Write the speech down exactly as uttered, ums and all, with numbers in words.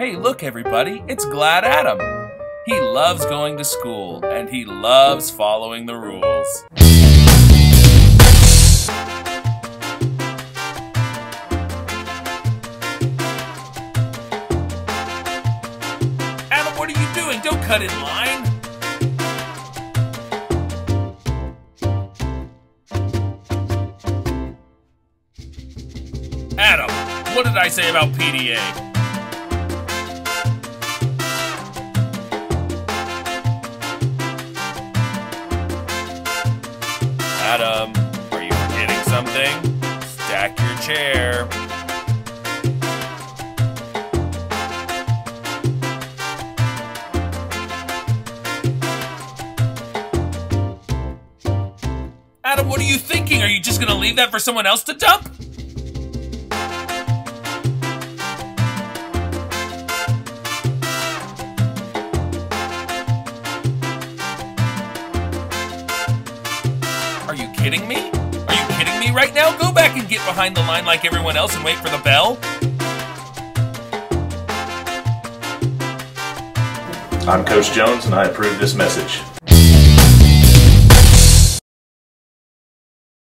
Hey, look everybody, it's Glad Adam. He loves going to school, and he loves following the rules. Adam, what are you doing? Don't cut in line. Adam, what did I say about P D A? Adam, are you forgetting something? Stack your chair. Adam, what are you thinking? Are you just gonna leave that for someone else to dump? Are you kidding me? Are you kidding me right now? Go back and get behind the line like everyone else and wait for the bell. I'm Coach Jones, and I approve this message.